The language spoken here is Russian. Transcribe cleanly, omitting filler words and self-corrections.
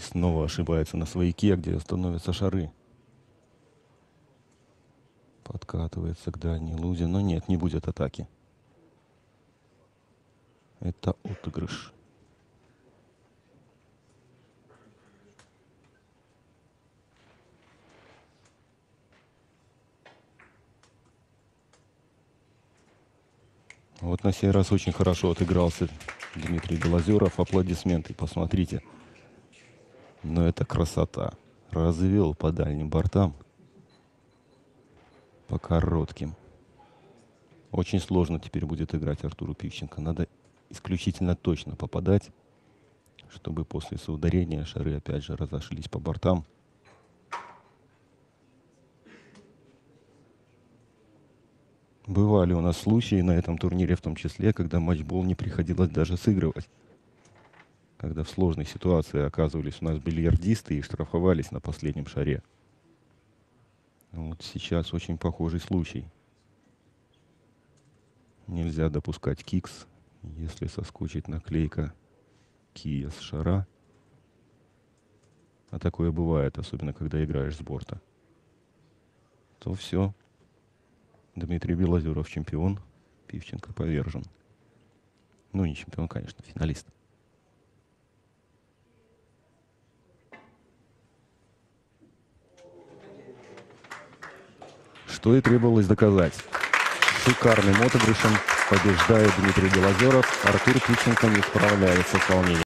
снова ошибается на свояке, где становятся шары. Подкатывается к дальней лузе, но нет, не будет атаки. Это отыгрыш. Вот на сей раз очень хорошо отыгрался Дмитрий Белозеров. Аплодисменты, посмотрите. Но это красота. Развел по дальним бортам. По коротким. Очень сложно теперь будет играть Артуру Пивченко. Надо исключительно точно попадать, чтобы после соударения шары опять же разошлись по бортам. Бывали у нас случаи на этом турнире, в том числе, когда матчбол не приходилось даже сыгрывать. Когда в сложной ситуации оказывались у нас бильярдисты и штрафовались на последнем шаре. Вот сейчас очень похожий случай. Нельзя допускать кикс, если соскочит наклейка кия с шара. А такое бывает, особенно когда играешь с борта. То все. Дмитрий Белозеров чемпион. Пивченко повержен. Ну, не чемпион, конечно, финалист. Что и требовалось доказать. Шикарным отыгрышем побеждает Дмитрий Белозеров. Артур Пивченко не справляется с волнением.